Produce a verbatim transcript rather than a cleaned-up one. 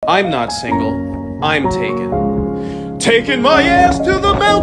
I'm not single. I'm taken. Taking my ass to the mountain.